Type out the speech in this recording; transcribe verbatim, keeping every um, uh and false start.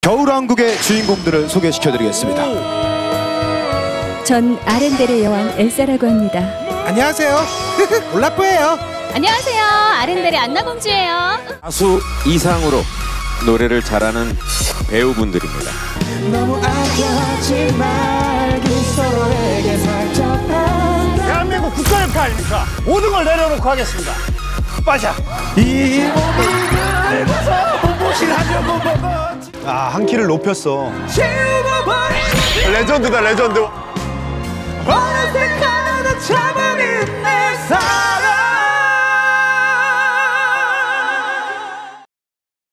겨울왕국의 주인공들을 소개시켜드리겠습니다. 전 아렌델의 여왕 엘사라고 합니다. 안녕하세요. 올라프예요. 안녕하세요. 아렌델의 안나공주예요. 가수 이상으로 노래를 잘하는 배우분들입니다. 너무 아껴하지 말고 서로에게 살짝 대한민국 국가대표 아닙니까? 모든 걸 내려놓고 하겠습니다. 빠샤. 이 몸을 무엇이라려고 아, 한 키를 높였어. 레전드다 레전드. 어느새 하나 잡아낸 내 사랑